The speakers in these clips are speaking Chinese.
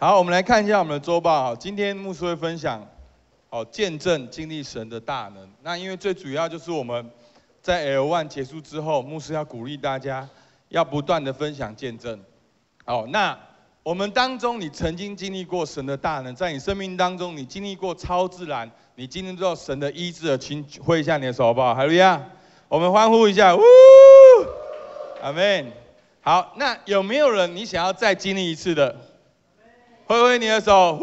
好，我们来看一下我们的周报。今天牧师会分享，见证经历神的大能。那因为最主要就是我们在 L1 结束之后，牧师要鼓励大家要不断的分享见证。那我们当中你曾经经历过神的大能，在你生命当中你经历过超自然，你经历过神的医治的，请挥一下你的手好不好？哈利路亚！我们欢呼一下，阿们。好，那有没有人你想要再经历一次的？挥挥你的手，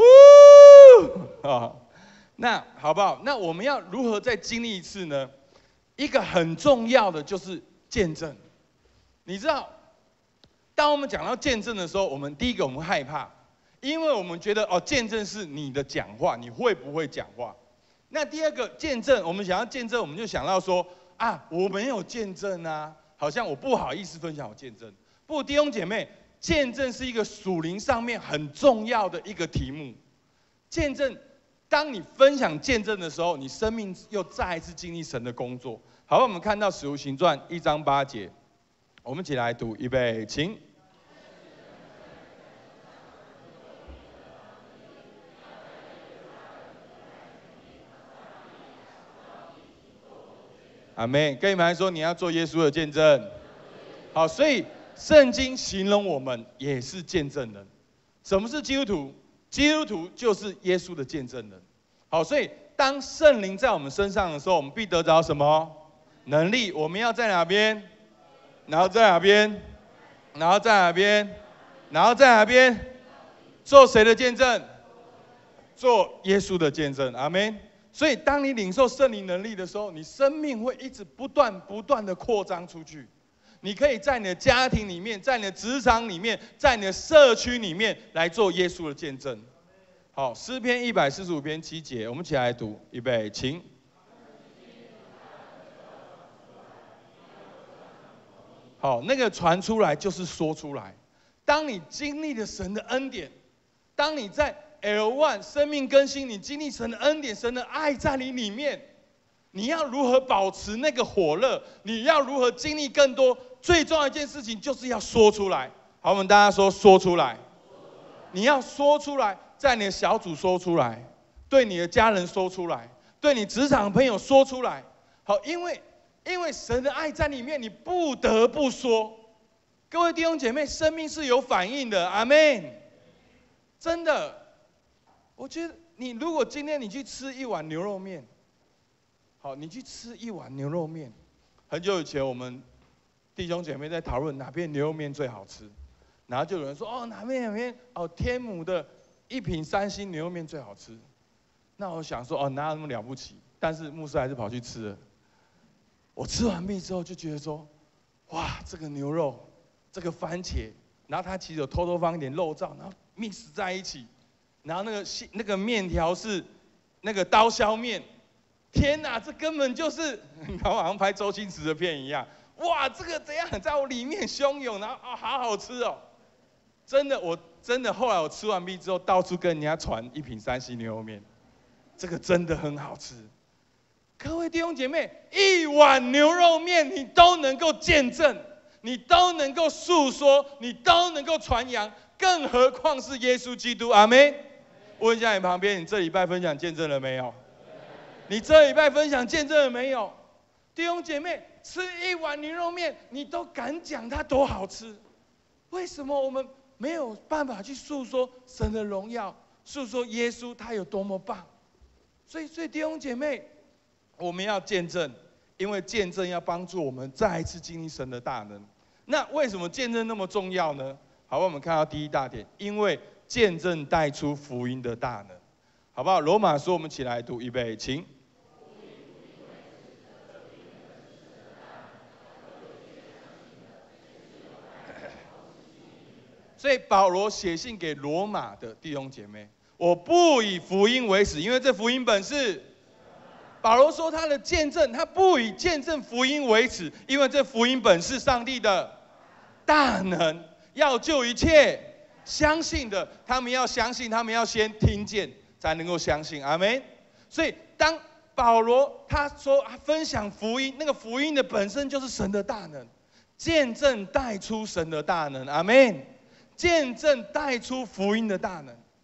那好不好？那我们要如何再经历一次呢？一个很重要的就是见证。你知道，当我们讲到见证的时候，我们第一个我们害怕，因为我们觉得见证是你的讲话，你会不会讲话？那第二个见证，我们想要见证，我们就想到说我没有见证啊，好像我不好意思分享我见证。不，弟兄姐妹。见证是一个属灵上面很重要的一个题目。见证，当你分享见证的时候，你生命又再一次经历神的工作。好，我们看到《使徒行传》1章8节，我们一起来读，预备，请。阿们，跟你们来说，你要做耶稣的见证。好，所以。圣经形容我们也是见证人。什么是基督徒？基督徒就是耶稣的见证人。好，所以当圣灵在我们身上的时候，我们必得着什么能力？我们要在哪边？然后在哪边？然后在哪边？然后在哪边？做谁的见证？做耶稣的见证。阿们。所以当你领受圣灵能力的时候，你生命会一直不断的扩张出去。你可以在你的家庭里面，在你的职场里面，在你的社区里面来做耶稣的见证。好，诗篇145篇7节，我们一起来读，预备，请。好，那个传出来就是说出来。当你经历了神的恩典，当你在 L1 生命更新，你经历神的恩典，神的爱在你里面，你要如何保持那个火热？你要如何经历更多？最重要一件事情就是要说出来。好，我们大家说出来。你要说出来，在你的小组说出来，对你的家人说出来，对你职场朋友说出来。好，因为神的爱在里面，你不得不说。各位弟兄姐妹，生命是有反应的，阿们。真的，我觉得你如果今天你去吃一碗牛肉面，好，你去吃一碗牛肉面。很久以前我们弟兄姐妹在讨论哪边牛肉面最好吃，然后就有人说哪边天母的1品3星牛肉面最好吃。那我想说哪有那么了不起？但是牧师还是跑去吃了。我吃完毕之后就觉得说，哇，这个牛肉，这个番茄，然后它其实有偷放一点肉燥，然后 mix 在一起，然后那个面条是那个刀削面。天哪，这根本就是好像拍周星驰的片一样。哇，这个怎样在我里面汹涌，然后好好吃哦！真的，后来我吃完毕之后，到处跟人家传1品3星牛肉面，这个真的很好吃。各位弟兄姐妹，一碗牛肉面你都能够见证，你都能够诉说，你都能够传扬，更何况是耶稣基督。阿们。问一下你旁边，你这礼拜分享见证了没有？你这礼拜分享见证了没有？弟兄姐妹，吃一碗牛肉面，你都敢讲它多好吃，为什么我们没有办法去诉说神的荣耀，诉说耶稣他有多么棒？所以弟兄姐妹，我们要见证，因为见证要帮助我们再一次经历神的大能。那为什么见证那么重要呢？好，我们看到第一大点，因为见证带出福音的大能，好不好？罗马书我们一起来读，预备，请。所以保罗写信给罗马的弟兄姐妹，我不以福音为耻，因为这福音本是。保罗说他的见证，他不以见证福音为耻，因为这福音本是上帝的大能，要救一切相信的。他们要相信，他们要先听见，才能够相信。阿们。所以当保罗他说分享福音，那个福音的本身就是神的大能，见证带出神的大能。阿们。见证带出福音的大能。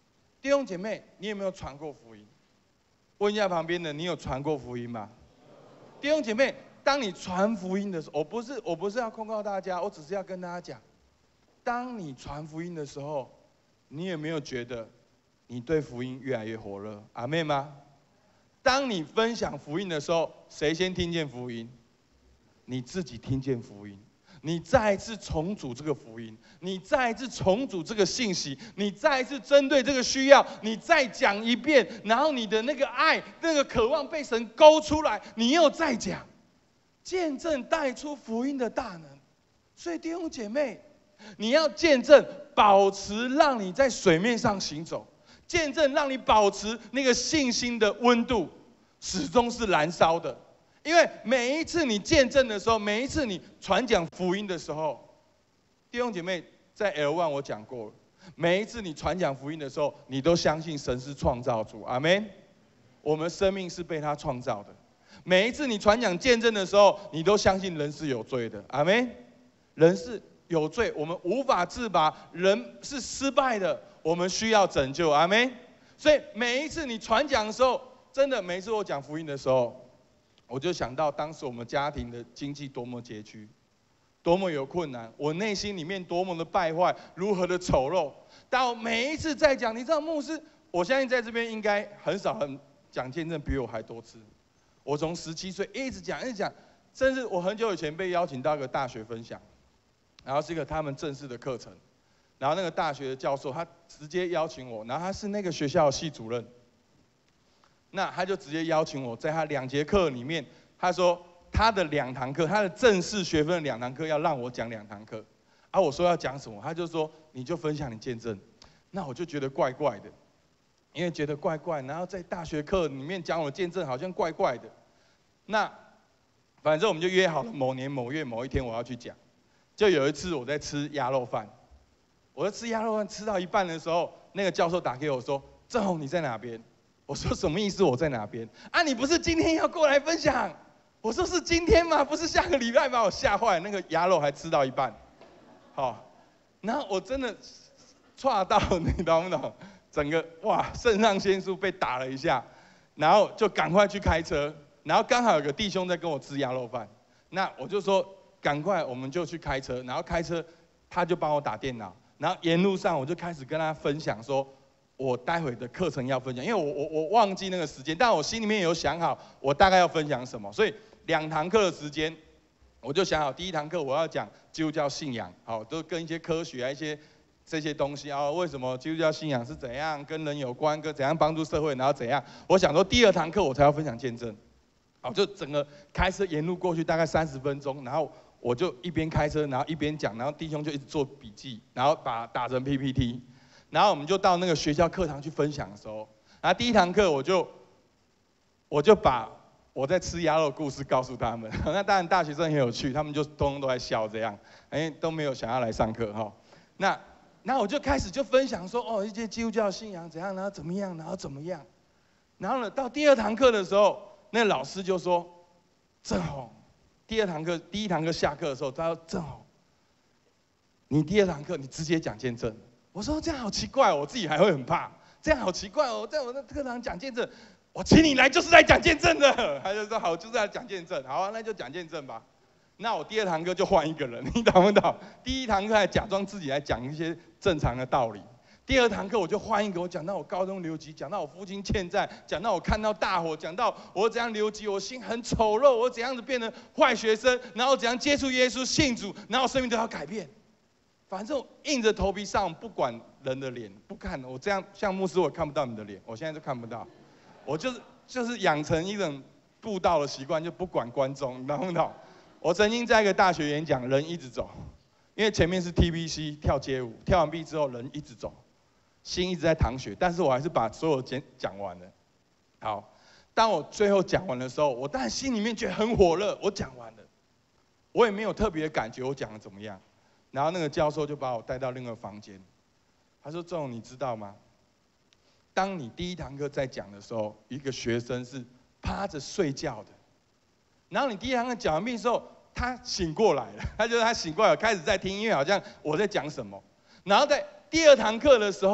弟兄姐妹，你有没有传过福音？问一下旁边的，你有传过福音吗？弟兄姐妹，当你传福音的时候，我不是要控告大家，我只是要跟大家讲，当你传福音的时候，你有没有觉得你对福音越来越火热？阿妹吗？当你分享福音的时候，谁先听见福音？你自己听见福音，你再一次重组这个福音，你再一次重组这个信息，你再一次针对这个需要，你再讲一遍，然后你的那个爱、那个渴望被神勾出来，你又再讲，见证带出福音的大能。所以弟兄姐妹，你要见证，保持让你在水面上行走，见证让你保持那个信心的温度始终是燃烧的。因为每一次你见证的时候，每一次你传讲福音的时候，弟兄姐妹，在 L1 我讲过了，每一次你传讲福音的时候，你都相信神是创造主，阿们。我们生命是被他创造的。每一次你传讲见证的时候，你都相信人是有罪的，阿们。人是有罪，我们无法自拔，人是失败的，我们需要拯救，阿们。所以每一次你传讲的时候，真的每一次我讲福音的时候，我就想到当时我们家庭的经济多么拮据，多么有困难，我内心里面多么的败坏，如何的丑陋。到每一次在讲，你知道牧师，我相信在这边应该很少人讲见证比我还多次。我从17岁一直讲，甚至我很久以前被邀请到一个大学分享，然后是一个他们正式的课程，然后那个大学的教授他直接邀请我，然后他是那个学校的系主任。那他就直接邀请我，在他2节课里面，他说他的2堂课，他的正式学分的2堂课要让我讲2堂课，啊，我说要讲什么，他就说你就分享你见证，那我就觉得怪怪的，因为觉得怪怪，然后在大学课里面讲我见证好像怪怪的，那反正我们就约好了某年某月某一天我要去讲，就有一次我在吃鸭肉饭，我在吃鸭肉饭吃到一半的时候，那个教授打给我说，郑宏你在哪边？我说什么意思？我在哪边？啊，你不是今天要过来分享？我说是今天吗？不是下个礼拜吗？我吓坏了，那个鸭肉还吃到一半，好，然后我真的剉到，你懂不懂？整个哇，肾上腺素被打了一下，然后就赶快去开车，然后刚好有个弟兄在跟我吃鸭肉饭，那我就说赶快我们就去开车，然后开车他就帮我打电脑，然后沿路上我就开始跟他分享说。我待会的课程要分享，因为我忘记那个时间，但我心里面有想好我大概要分享什么，所以2堂课的时间，我就想好第1堂课我要讲基督教信仰，好，都跟一些科学啊一些这些东西啊，为什么基督教信仰是怎样跟人有关，跟怎样帮助社会，然后怎样，我想说第2堂课我才要分享见证，好，就整个开车沿路过去大概30分钟，然后我就一边开车，然后一边讲，然后弟兄就一直做笔记，然后打成 PPT。然后我们就到那个学校课堂去分享的时候，然后第1堂课我就把我在吃鸭肉的故事告诉他们，那当然大学生很有趣，他们就通通都在笑这样，都没有想要来上课哈。那我就开始就分享说，哦，一些基督教信仰怎样，然后怎么样，然后怎么样。然后呢，到第2堂课的时候，那老师就说，郑宏，第1堂课下课的时候，他说郑宏，你第2堂课你直接讲见证。我说这样好奇怪，我自己还会很怕，这样好奇怪哦，在我的课堂讲见证，我请你来就是来讲见证的。他就说好，就是来讲见证，好啊，那就讲见证吧。那我第2堂课就换一个人，你懂不懂？第1堂课还假装自己来讲一些正常的道理，第2堂课我就换一个，我讲到我高中留级，讲到我父亲欠债，讲到我看到大火，讲到我怎样留级，我心很丑陋，我怎样子变成坏学生，然后怎样接触耶稣信主，然后生命都要改变。反正我硬着头皮上，不管人的脸，不看。我这样像牧师，我看不到你的脸，我现在就看不到。我就是养成一种布道的习惯，就不管观众，你懂不懂？我曾经在一个大学演讲，人一直走，因为前面是 TBC 跳街舞，跳完毕之后人一直走，心一直在淌血，但是我还是把所有讲完了。好，当我最后讲完的时候，我当然心里面觉得很火热，我讲完了，我也没有特别的感觉我讲的怎么样。然后那个教授就把我带到另一个房间，他说：“郑宏，你知道吗？当你第1堂课在讲的时候，一个学生是趴着睡觉的，然后你第1堂课讲完毕的时候，他醒过来了，他醒过来开始在听，因为好像我在讲什么。然后在第2堂课的时候，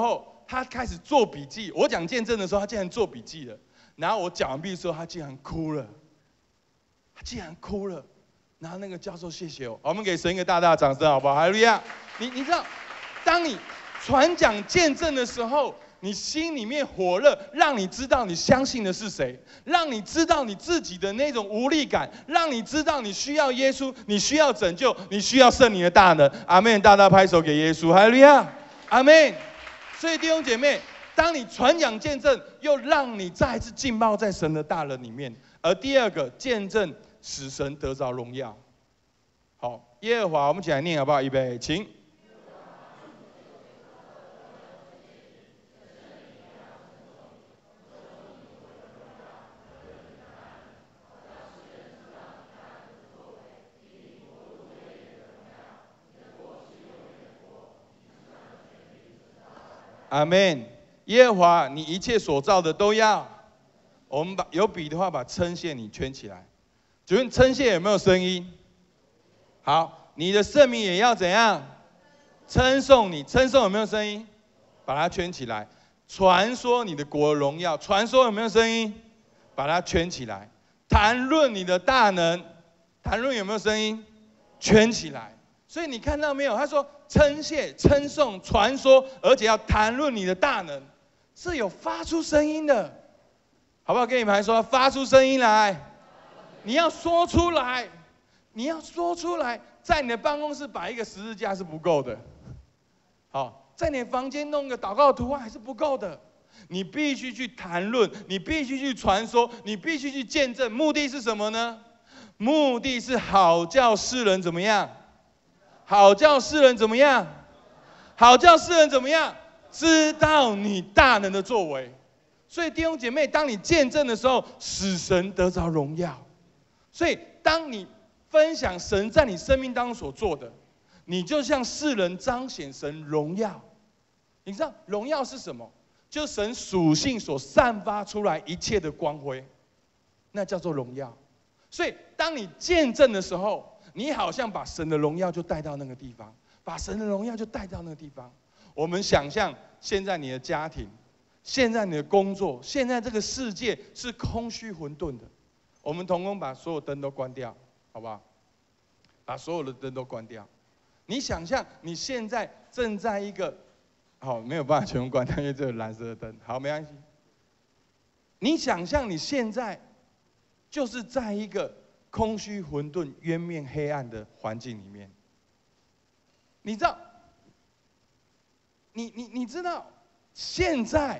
他开始做笔记。我讲见证的时候，他竟然做笔记了。然后我讲完毕的时候，他竟然哭了。他竟然哭了。然后那个教授谢谢我，我们给神一个大大的掌声，好不好？哈利路亚！你知道，当你传讲见证的时候，你心里面火热，让你知道你相信的是谁，让你知道你自己的那种无力感，让你知道你需要耶稣，你需要拯救，你需要圣灵的大能。阿们！大大拍手给耶稣，哈利路亚！阿们！所以弟兄姐妹，当你传讲见证，又让你再一次浸泡在神的大能里面。而第二个见证，使神得着荣耀。好，耶和华，我们一起来念好不好？预备，请。阿们。耶和华，你一切所造的都要。我们有笔的话，把称谢你圈起来。请问称谢有没有声音？好，你的圣名也要怎样？称颂你，称颂有没有声音？把它圈起来。传说你的国荣耀，传说有没有声音？把它圈起来。谈论你的大能，谈论有没有声音？圈起来。所以你看到没有？他说称谢、称颂、传说，而且要谈论你的大能，是有发出声音的，好不好？跟你们说，发出声音来。你要说出来，你要说出来，在你的办公室摆一个十字架是不够的，好，在你的房间弄个祷告图案还是不够的，你必须去谈论，你必须去传说，你必须去见证，目的是什么呢？目的是好叫世人怎么样？好叫世人怎么样？好叫世人怎么样？知道你大能的作为。所以弟兄姐妹，当你见证的时候，使神得着荣耀。所以，当你分享神在你生命当中所做的，你就向世人彰显神荣耀。你知道荣耀是什么？就是神属性所散发出来一切的光辉，那叫做荣耀。所以，当你见证的时候，你好像把神的荣耀就带到那个地方，把神的荣耀就带到那个地方。我们想象现在你的家庭，现在你的工作，现在这个世界是空虚混沌的。我们同工把所有灯都关掉，好不好？把所有的灯都关掉。你想象你现在正在一个，好，没有办法全部关掉，因为这个蓝色的灯。好，没关系。你想象你现在就是在一个空虚混沌、渊面黑暗的环境里面。你知道？你知道？现在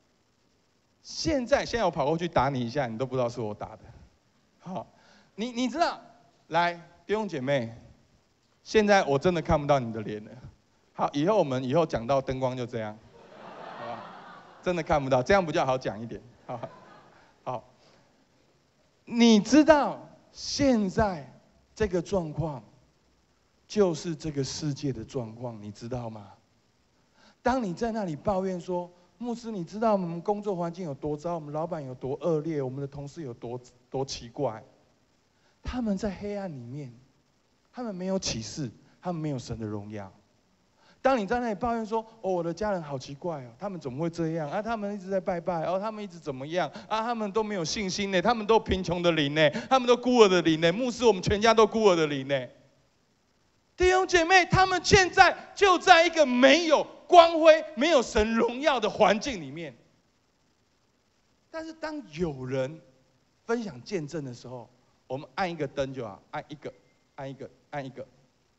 我跑过去打你一下，你都不知道是我打的。好，你知道？来，弟兄姐妹，现在我真的看不到你的脸了。好，我们以后讲到灯光就这样，好吧？真的看不到，这样比较好讲一点。好，你知道现在这个状况，就是这个世界的状况，你知道吗？当你在那里抱怨说，牧师，你知道我们工作环境有多糟，我们老板有多恶劣，我们的同事有多奇怪。他们在黑暗里面，他们没有启示，他们没有神的荣耀。当你在那里抱怨说，哦，我的家人好奇怪哦，他们怎么会这样啊？他们一直在拜拜，哦，他们一直怎么样啊？他们都没有信心呢，他们都贫穷的灵呢，他们都孤儿的灵呢。牧师，我们全家都孤儿的灵呢。弟兄姐妹，他们现在就在一个没有光辉、没有神荣耀的环境里面。但是当有人分享见证的时候，我们按一个灯就好，按一个。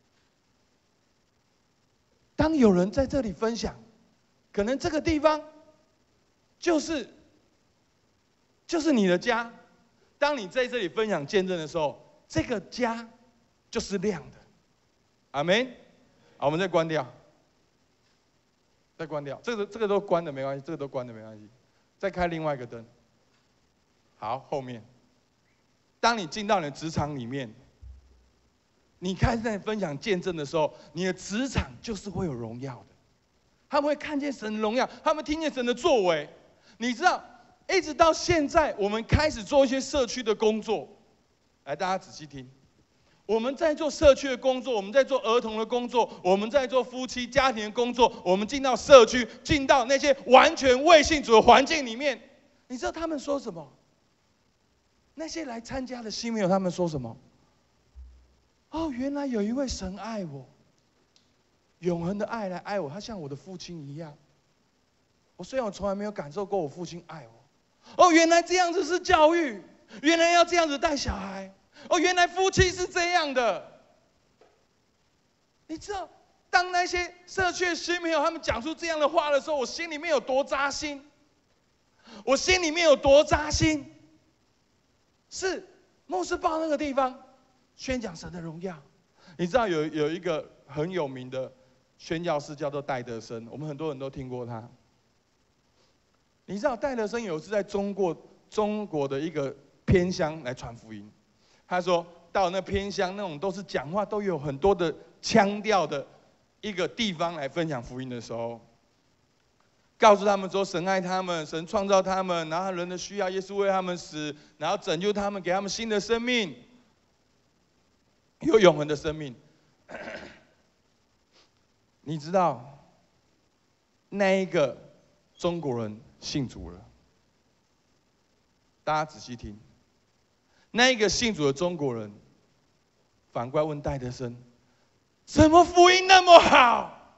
当有人在这里分享，可能这个地方就是你的家。当你在这里分享见证的时候，这个家就是亮的。阿们。好，我们再关掉，这个都关的没关系，这个都关的没关系。再开另外一个灯。好，后面。当你进到你的职场里面，你开始在分享见证的时候，你的职场就是会有荣耀的。他们会看见神的荣耀，他们听见神的作为。你知道，一直到现在，我们开始做一些社区的工作。来，大家仔细听。 我们在做社区的工作，我们在做儿童的工作，我们在做夫妻家庭的工作，我们进到社区，进到那些完全未信主的环境里面，你知道他们说什么？那些来参加的新朋友，他们说什么？哦，原来有一位神爱我，永恒的爱来爱我，他像我的父亲一样。虽然我从来没有感受过我父亲爱我。哦，原来这样子是教育，原来要这样子带小孩。哦，原来夫妻是这样的。你知道，当那些社区的新朋友他们讲出这样的话的时候，我心里面有多扎心？我心里面有多扎心？是牧师报那个地方宣讲神的荣耀。你知道有一个很有名的宣教士叫做戴德生，我们很多人都听过他。你知道戴德生有一次在中国的一个偏乡来传福音。他说到那偏乡那种都是讲话都有很多的腔调的一个地方来分享福音的时候，告诉他们说神爱他们，神创造他们，然后人的需要，耶稣为他们死，然后拯救他们，给他们新的生命，有永恒的生命。你知道那一个中国人信主了，大家仔细听。那一个信主的中国人，反过来问戴德生：“怎么福音那么好？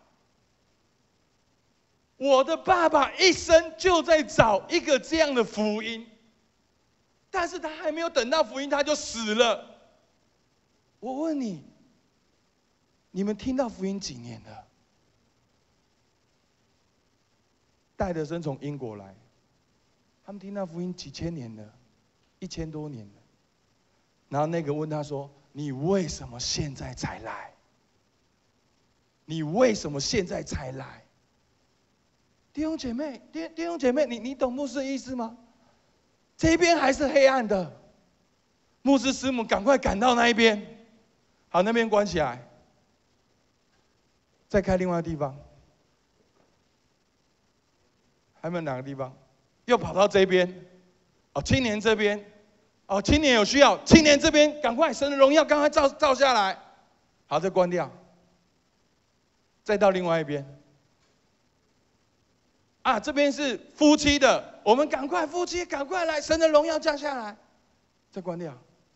我的爸爸一生就在找一个这样的福音，但是他还没有等到福音，他就死了。我问你，你们听到福音几年了？”戴德生从英国来，他们听到福音几千年了，1000多年了。然后那个问他说：“你为什么现在才来？你为什么现在才来？”弟兄姐妹，弟兄姐妹，你懂牧师的意思吗？这边还是黑暗的，牧师师母赶快赶到那一边，好，那边关起来，再开另外的地方，还有没有哪个地方？又跑到这边，哦，青年这边。哦，青年有需要，青年这边赶快，神的荣耀赶快照下来，好，再关掉，再到另外一边。啊，这边是夫妻的，我们赶快夫妻赶快来，神的荣耀降下来，再关掉。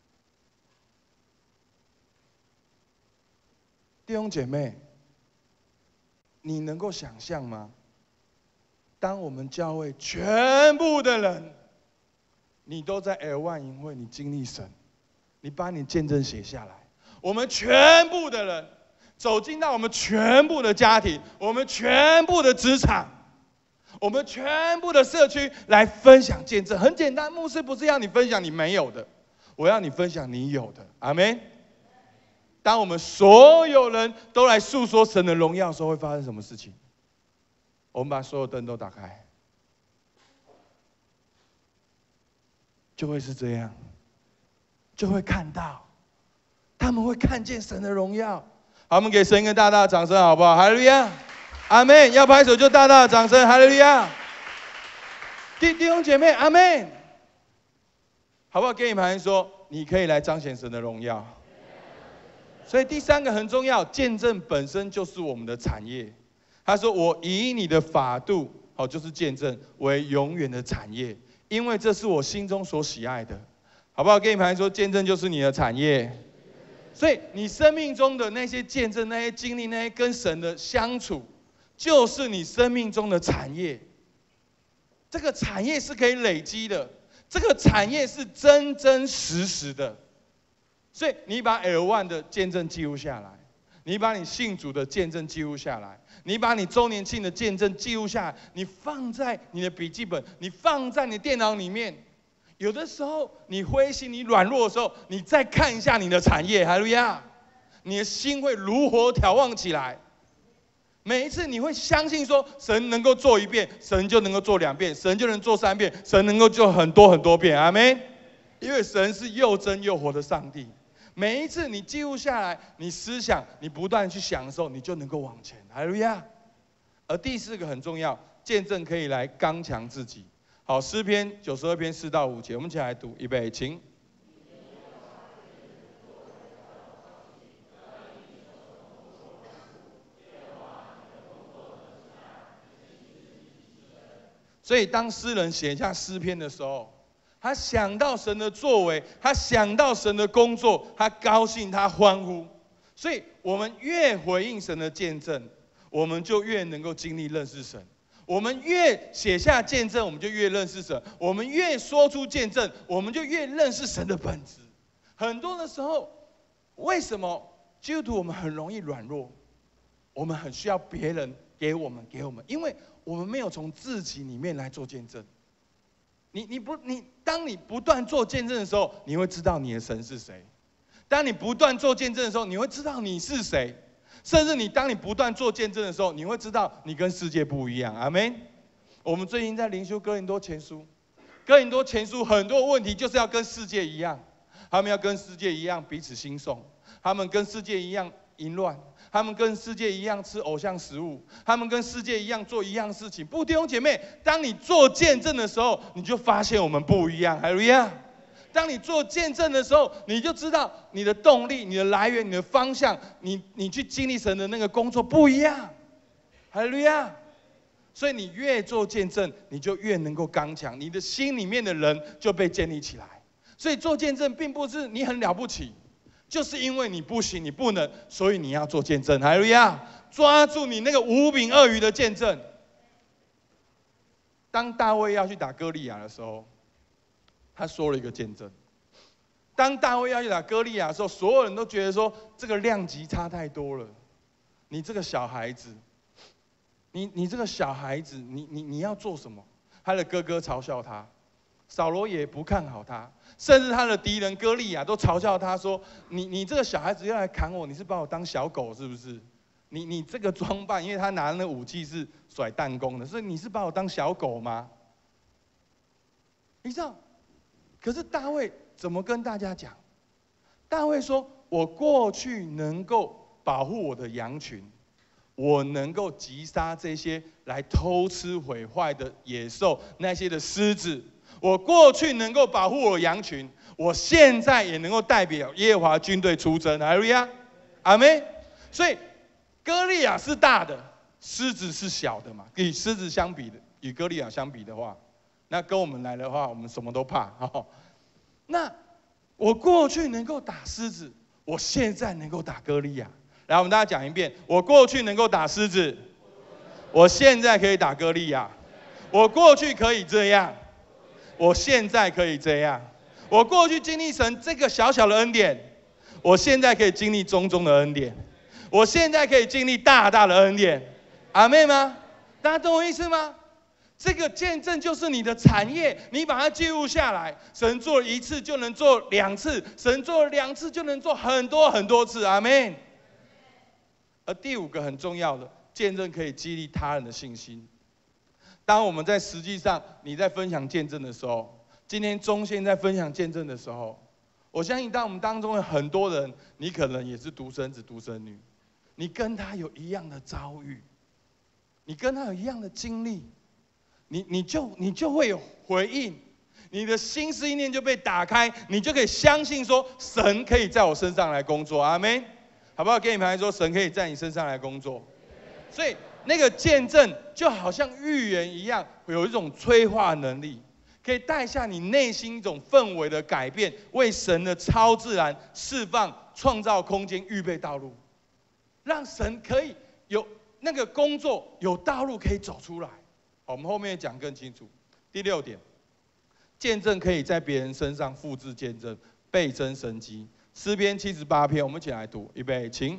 弟兄姐妹，你能够想象吗？当我们教会全部的人，你都在 L1 营会，你经历神，你把你见证写下来。我们全部的人走进到我们全部的家庭，我们全部的职场，我们全部的社区来分享见证。很简单，牧师不是要你分享你没有的，我要你分享你有的。阿们。当我们所有人都来诉说神的荣耀的时候，会发生什么事情？我们把所有灯都打开。就会是这样，就会看到，他们会看见神的荣耀。好，我们给神一个大大的掌声，好不好？哈利路亚，阿们！要拍手就大大的掌声，哈利路亚！弟兄姐妹，阿们！好不好？给你们说，你可以来彰显神的荣耀。所以第三个很重要，见证本身就是我们的产业。他说：“我以你的法度，好，就是见证为永远的产业。”因为这是我心中所喜爱的，好不好？跟你们说，见证就是你的产业。所以你生命中的那些见证、那些经历、那些跟神的相处，就是你生命中的产业。这个产业是可以累积的，这个产业是真真实实的。所以你把 L1 的见证记录下来，你把你信主的见证记录下来。你把你周年庆的见证记录下来，你放在你的笔记本，你放在你电脑里面。有的时候你灰心、你软弱的时候，你再看一下你的产业，哈利路亚，你的心会如火眺望起来。每一次你会相信说，神能够做1遍，神就能够做2遍，神就能做3遍，神能够做很多很多遍，阿们。因为神是又真又活的上帝。每一次你记录下来，你思想，你不断去想的时候，你就能够往前。哈利路亚。而第4个很重要，见证可以来刚强自己。好，诗篇92篇4到5节，我们一起来读，预备，请。 所以当诗人写下诗篇的时候，他想到神的作为，他想到神的工作，他高兴，他欢呼。所以我们越回应神的见证，我们就越能够经历认识神。我们越写下见证，我们就越认识神；我们越说出见证，我们就越认识神的本质。很多的时候，为什么基督徒我们很容易软弱？我们很需要别人给我们，因为我们没有从自己里面来做见证。当你不断做见证的时候，你会知道你的神是谁；当你不断做见证的时候，你会知道你是谁。甚至当你不断做见证的时候，你会知道你跟世界不一样。阿们。我们最近在灵修哥林多前书，哥林多前书很多问题就是要跟世界一样，他们要跟世界一样彼此兴讼，他们跟世界一样淫乱，他们跟世界一样吃偶像食物，他们跟世界一样做一样事情。不，弟兄姐妹，当你做见证的时候，你就发现我们不一样。哈利路亚。当你做见证的时候，你就知道你的动力、你的来源、你的方向，你去经历神的那个工作不一样。哈利路亚！所以你越做见证，你就越能够刚强，你的心里面的人就被建立起来。所以做见证并不是你很了不起，就是因为你不行、你不能，所以你要做见证。哈利路亚！抓住你那个5饼2鱼的见证。当大卫要去打歌利亚的时候，他说了一个见证。当大卫要去打歌利亚的时候，所有人都觉得说这个量级差太多了。你这个小孩子，你这个小孩子，你要做什么？他的哥哥嘲笑他，扫罗也不看好他，甚至他的敌人歌利亚都嘲笑他说：你这个小孩子要来砍我，你是把我当小狗是不是？你这个装扮，因为他拿的那武器是甩弹弓的，所以你是把我当小狗吗？你知道？可是大卫怎么跟大家讲？大卫说：“我过去能够保护我的羊群，我能够击杀这些来偷吃毁坏的野兽，那些的狮子。我过去能够保护我的羊群，我现在也能够代表耶和华军队出征。”哈利路亚，阿们。所以歌利亚是大的，狮子是小的嘛。与狮子相比的，与歌利亚相比的话。那跟我们来的话，我们什么都怕。那我过去能够打狮子，我现在能够打歌利亚。来，我们大家讲一遍：我过去能够打狮子，我现在可以打歌利亚。我过去可以这样，我现在可以这样。我过去经历神这个小小的恩典，我现在可以经历中中的恩典。我现在可以经历大大的恩典。阿们吗？大家懂我意思吗？这个见证就是你的产业，你把它记录下来。神做1次就能做2次，神做2次就能做很多很多次。阿们。而第5个很重要的，见证可以激励他人的信心。当我们在实际上你在分享见证的时候，今天中线在分享见证的时候，我相信当我们当中的很多人，你可能也是独生子独生女，你跟他有一样的遭遇，你跟他有一样的经历。你就会有回应，你的心思意念就被打开，你就可以相信说神可以在我身上来工作。阿们，好不好？给你们来说，神可以在你身上来工作。所以那个见证就好像预言一样，有一种催化能力，可以带下你内心一种氛围的改变，为神的超自然释放、创造空间、预备道路，让神可以有那个工作有道路可以走出来。我们后面讲更清楚。第6点，见证可以在别人身上复制见证，倍增神迹。诗篇78篇，我们一起来读，预备，请。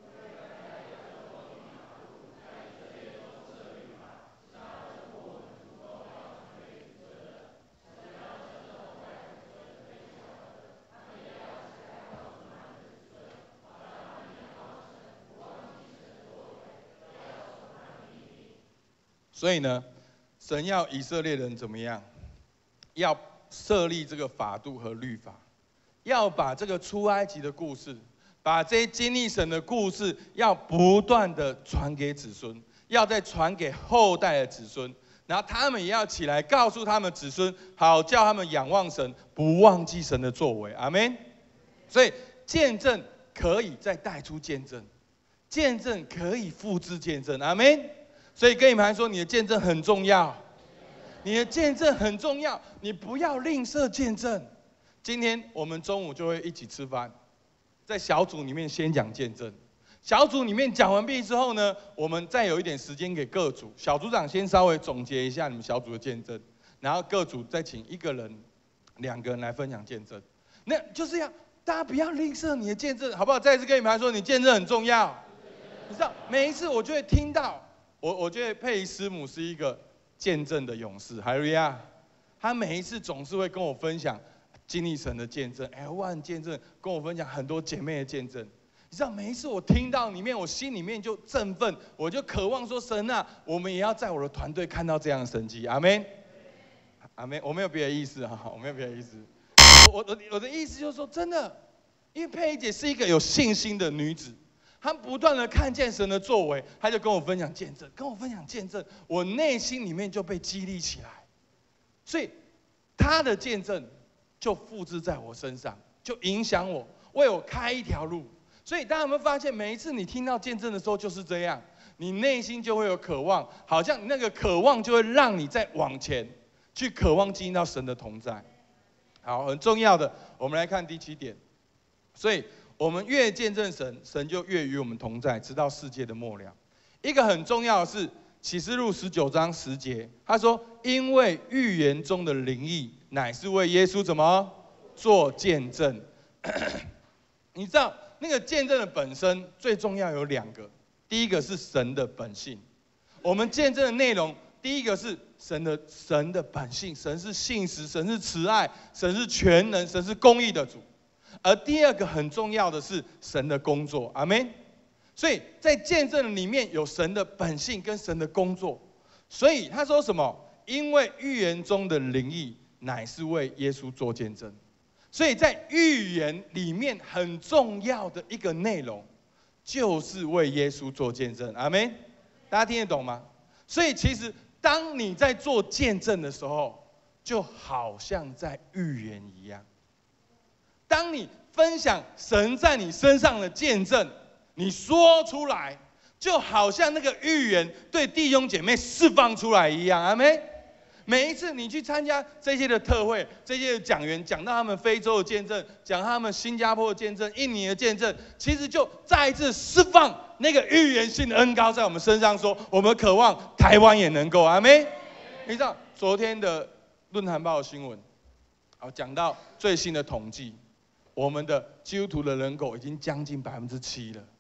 所以呢，神要以色列人怎么样？要设立这个法度和律法，要把这个出埃及的故事，把这些经历神的故事，要不断的传给子孙，要再传给后代的子孙，然后他们也要起来告诉他们子孙，好叫他们仰望神，不忘记神的作为。阿们。所以见证可以再带出见证，见证可以复制见证。阿们。所以跟你们来说，你的见证很重要。 你的见证很重要，你不要吝啬见证。今天我们中午就会一起吃饭，在小组里面先讲见证。小组里面讲完毕之后呢，我们再有一点时间给各组，小组长先稍微总结一下你们小组的见证，然后各组再请1个人、2个人来分享见证。那就是要大家不要吝啬你的见证，好不好？再次跟你们说，你见证很重要。你知道，每一次我就会听到，我觉得佩仪师母是一个见证的勇士，哈利路亚。他每一次总是会跟我分享经历神的见证，L1见证，跟我分享很多姐妹的见证。你知道，每一次我听到里面，我心里面就振奋，我就渴望说，神啊，我们也要在我的团队看到这样的神迹，阿们，阿们。我没有别的意思哈，我没有别的意思。我的意思就是说，真的，因为佩仪姐是一个有信心的女子，她不断的看见神的作为，她就跟我分享见证，我内心里面就被激励起来，所以她的见证就复制在我身上，就影响我，为我开一条路。所以大家有没有发现，每一次你听到见证的时候就是这样，你内心就会有渴望，好像那个渴望就会让你再往前去渴望经历到神的同在。好，很重要的，我们来看第7点。所以我们越见证神，神就越与我们同在，直到世界的末了。一个很重要的是启示录19章10节，他说：“因为预言中的灵意，乃是为耶稣怎么做见证。”你知道那个见证的本身最重要有2个，第一个是神的本性。我们见证的内容，第一个是神的本性，神是信实，神是慈爱，神是全能，神是公义的主。而第2个很重要的是神的工作，阿们。所以在见证里面有神的本性跟神的工作。所以他说什么？因为预言中的灵意，乃是为耶稣做见证。所以在预言里面很重要的一个内容，就是为耶稣做见证，阿们。大家听得懂吗？所以其实当你在做见证的时候，就好像在预言一样。当你分享神在你身上的见证，你说出来，就好像那个预言对弟兄姐妹释放出来一样，阿们。每一次你去参加这些的特会，这些的讲员讲到他们非洲的见证，讲他们新加坡的见证、印尼的见证，其实就再一次释放那个预言性的恩膏在我们身上，说我们渴望台湾也能够，阿们。你知道昨天的论坛报的新闻，讲到最新的统计，我们的基督徒的人口已经将近7%了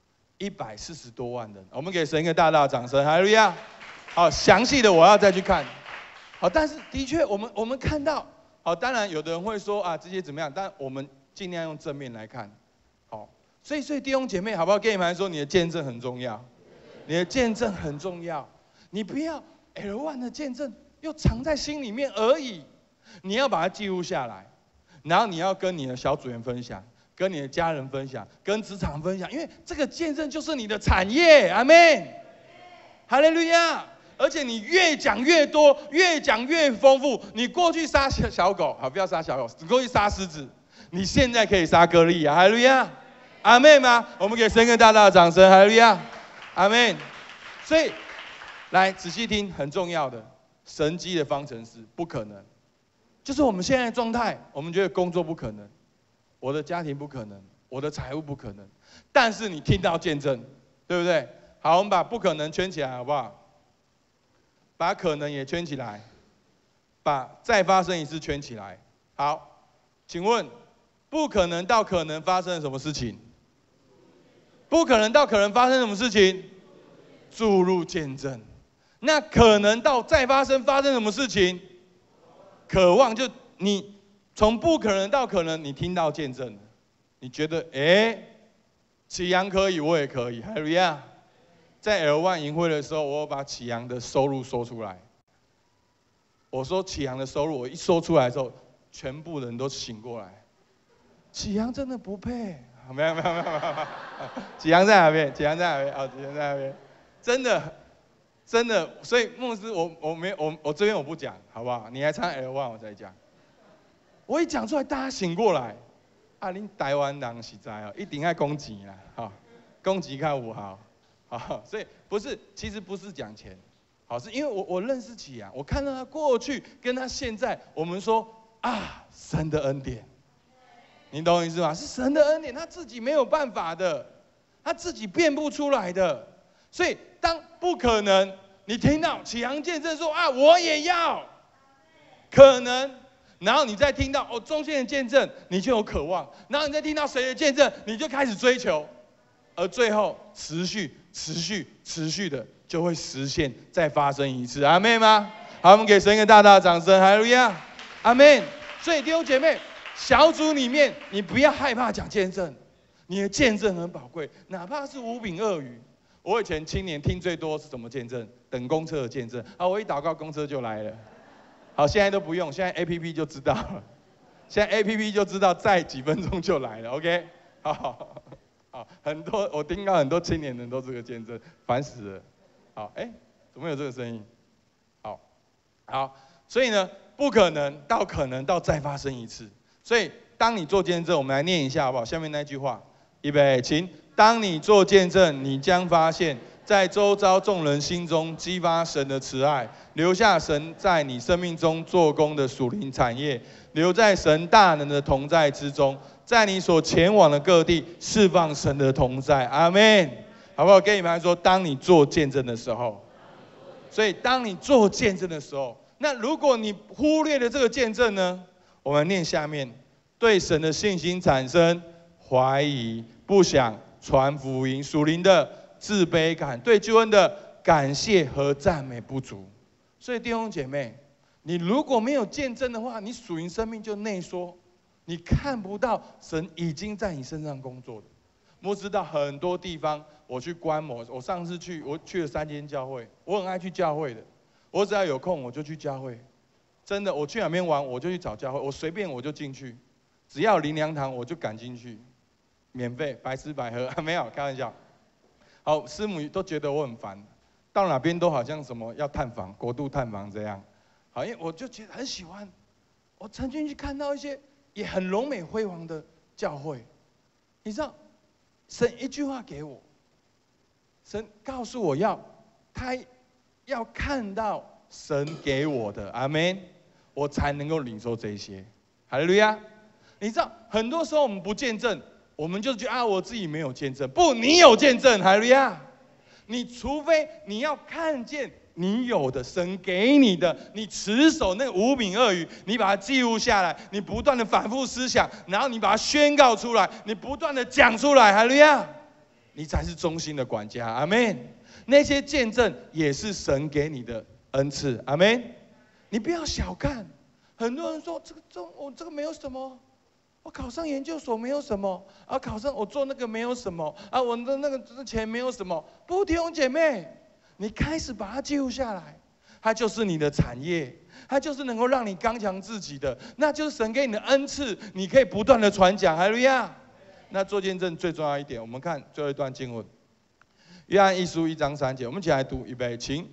，140多万人。我们给神一个大大的掌声，哈利路亚。好，详细的我要再去看。好，但是的确我们看到，好，当然有的人会说啊这些怎么样，但我们尽量用正面来看。好，所以弟兄姐妹，好不好？跟你们说，你的见证很重要，你的见证很重要。你不要 L1 的见证又藏在心里面而已，你要把它记录下来，然后你要跟你的小组员分享，跟你的家人分享，跟职场分享，因为这个见证就是你的产业，阿们，哈利路亚。而且你越讲越多，越讲越丰富。你过去杀小狗，好，不要杀小狗，你过去杀狮子，你现在可以杀歌利亚，哈利路亚，阿们吗？我们给神一个大大的掌声，哈利路亚，阿们。所以，来仔细听，很重要的神迹的方程式，不可能，就是我们现在的状态，我们觉得工作不可能，我的家庭不可能，我的财务不可能，但是你听到见证，对不对？好，我们把不可能圈起来，好不好？把可能也圈起来，把再发生一次圈起来。好，请问，不可能到可能发生了什么事情？不可能到可能发生什么事情？注入见证。那可能到再发生什么事情？渴望，就你从不可能到可能，你听到见证了，你觉得启阳可以，我也可以，哈利路亚。在 L1 营会的时候，我有把启阳的收入说出来。我说启阳的收入，我一说出来之后，全部人都醒过来。启阳真的不配，没有。启阳在哪边？启阳在哪边？哦，启阳在哪边？真的，所以牧师，我这边我不讲，好不好？你来参 L1 我再讲。我一讲出来，大家醒过来。啊，恁台湾人实在哦，一定爱讲钱啦，哈，讲钱较有效。好，所以其实不是讲钱， 好，是因为我认识启阳，我看到他过去跟他现在，我们说啊，神的恩典，你懂我意思吗？是神的恩典，他自己没有办法的，他自己变不出来的。所以当不可能，你听到启阳见证说啊，我也要，可能，然后你再听到中间的见证，你就有渴望，然后你再听到谁的见证，你就开始追求，而最后持续的就会实现，再发生一次，阿们吗？好，我们给神一个大大的掌声，哈利路亚，阿们。所以弟兄姐妹，小组里面你不要害怕讲见证，你的见证很宝贵，哪怕是5饼2鱼。我以前青年听最多是什么见证？等公车的见证。啊，我一祷告公车就来了。好，现在都不用，现在 APP 就知道了。现在 APP 就知道再几分钟就来了 ，OK？ 好，很多我听到很多青年人都这个见证，烦死了。好，怎么有这个声音？好，所以呢，不可能到可能到再发生一次。所以当你做见证，我们来念一下好不好？下面那句话，预备，请。当你做见证，你将发现，在周遭众人心中激发神的慈爱，留下神在你生命中做工的属灵产业，留在神大能的同在之中，在你所前往的各地释放神的同在。阿们，好不好？跟你们来说，当你做见证的时候，所以当你做见证的时候，那如果你忽略了这个见证呢？我们念下面，对神的信心产生怀疑，不想传福音，属灵的自卑感，对救恩的感谢和赞美不足。所以弟兄姐妹，你如果没有见证的话，你属灵生命就内缩，你看不到神已经在你身上工作的。我知道很多地方，我去观摩，我上次我去了3间教会，我很爱去教会的，我只要有空我就去教会，真的，我去哪边玩我就去找教会，我随便我就进去，只要灵粮堂我就赶进去。免费，白吃白喝，没有开玩笑。好，师母都觉得我很烦，到哪边都好像什么要探访、国度探访这样。好，因为我就觉得很喜欢。我曾经去看到一些也很荣美辉煌的教会，你知道，神一句话给我，神告诉我他要看到神给我的，阿们，我才能够领受这些。哈利路亚！你知道，很多时候我们不见证。我们就觉得我自己没有见证，不，你有见证，哈利路亚！你除非你要看见你有的神给你的，你持守那个5饼2鱼，你把它记录下来，你不断的反复思想，然后你把它宣告出来，你不断的讲出来，哈利路亚！你才是忠心的管家，阿们。那些见证也是神给你的恩赐，阿们。你不要小看，很多人说这个没有什么。我考上研究所没有什么，考上我做那个没有什么，我的那个钱没有什么。不，弟兄姐妹，你开始把它记录下来，它就是你的产业，它就是能够让你刚强自己的，那就是神给你的恩赐，你可以不断的传讲，哈利路亚。那做见证最重要一点，我们看最后一段经文，约翰1书1章3节，我们一起来读，预备，请。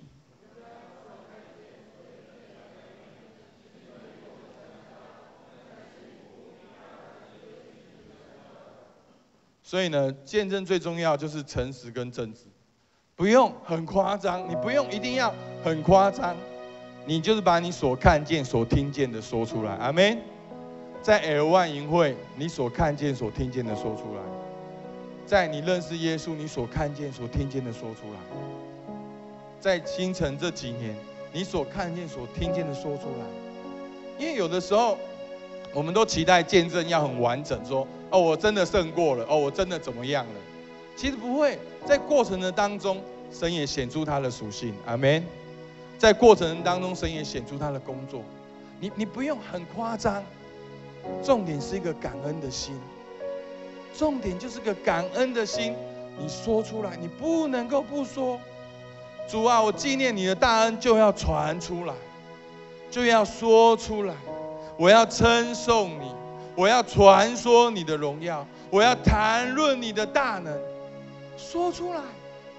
所以呢，见证最重要就是诚实跟正直，不用很夸张，你不用一定要很夸张，你就是把你所看见、所听见的说出来，阿们。在 L1 营会，你所看见、所听见的说出来；在你认识耶稣，你所看见、所听见的说出来；在新城这几年，你所看见、所听见的说出来。因为有的时候，我们都期待见证要很完整，说我真的胜过了，我真的怎么样了？其实不会，在过程的当中，神也显出他的属性，阿们。在过程当中，神也显出他的工作。你不用很夸张，重点是一个感恩的心，重点就是个感恩的心。你说出来，你不能够不说。主啊，我纪念你的大恩，就要传出来，就要说出来。我要称颂你，我要传说你的荣耀，我要谈论你的大能，说出来。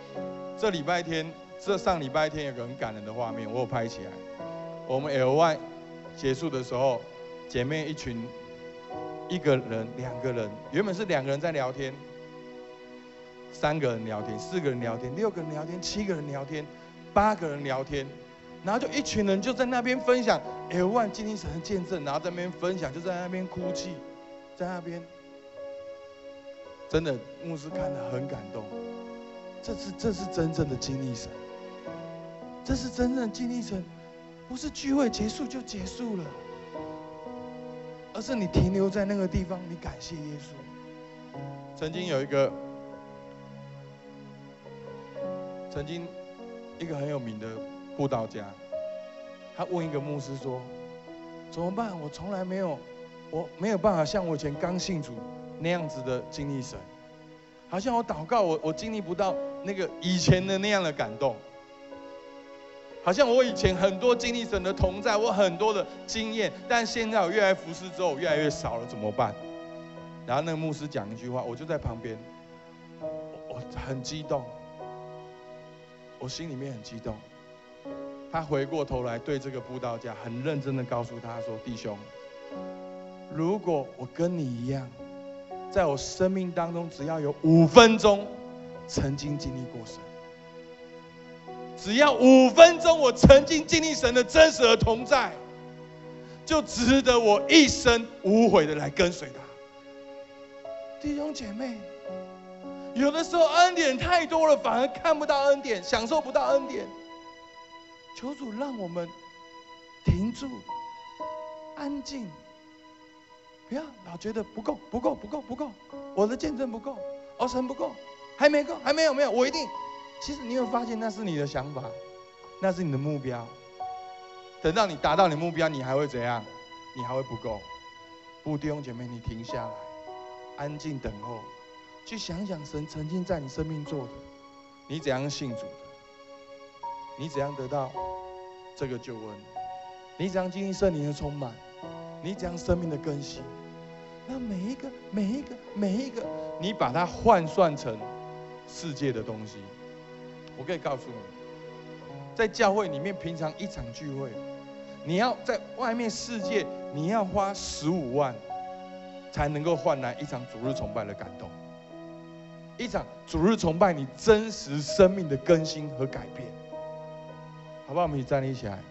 上礼拜天有个很感人的画面，我有拍起来。我们 L1 结束的时候，姐妹一群，1个人、2个人，原本是2个人在聊天，3个人聊天，4个人聊天，6个人聊天，7个人聊天， 8个人聊天，然后就一群人就在那边分享 L1 经历神的见证，然后在那边分享，就在那边哭泣，在那边，真的牧师看得很感动。这是真正的经历神，这是真正的经历神，不是聚会结束就结束了，而是你停留在那个地方，你感谢耶稣。曾经一个很有名的布道家，他问一个牧师说：“怎么办？我从来没有办法像我以前刚信主那样子的经历神，好像我祷告我经历不到那个以前的那样的感动，好像我以前很多经历神的同在，我很多的经验，但现在我越来服侍之后，我越来越少了，怎么办？”然后那个牧师讲一句话，我就在旁边，我很激动。我心里面很激动，他回过头来对这个布道家很认真的告诉他说：“弟兄，如果我跟你一样，在我生命当中只要有5分钟曾经经历过神，只要5分钟我曾经经历神的真实的同在，就值得我一生无悔的来跟随他。”弟兄姐妹，有的时候恩典太多了，反而看不到恩典，享受不到恩典。求主让我们停住，安静，不要老觉得不够，我的见证不够，神不够，还没够，还没有，我一定。其实你会发现那是你的想法，那是你的目标。等到你达到你目标，你还会怎样？你还会不够。不，弟兄姐妹，你停下来，安静等候。去想想神曾经在你生命做的，你怎样信主的，你怎样得到这个救恩，你怎样经历圣灵的充满，你怎样生命的更新。那每一个，你把它换算成世界的东西。我可以告诉你，在教会里面，平常一场聚会，你要在外面世界，你要花15万，才能够换来一场主日崇拜的感动。一场主日崇拜，你真实生命的更新和改变，好不好？我们一起站立起来。